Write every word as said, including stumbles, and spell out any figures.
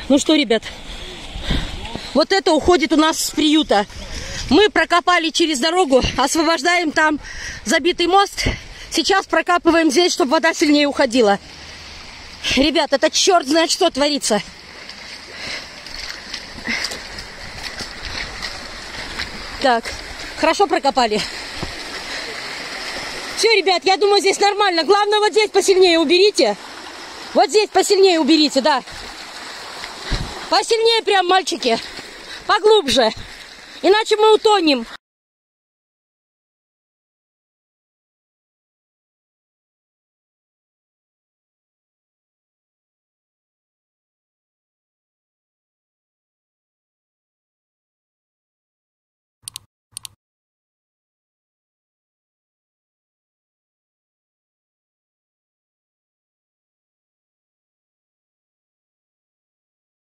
Ну что, ребят, вот это уходит у нас с приюта. Мы прокопали через дорогу, освобождаем там забитый мост. Сейчас прокапываем здесь, чтобы вода сильнее уходила. Ребят, это черт знает, что творится. Так, хорошо прокопали. Все, ребят, я думаю, здесь нормально. Главное, вот здесь посильнее уберите. Вот здесь посильнее уберите, да. Посильнее прям, мальчики. Поглубже. Иначе мы утонем.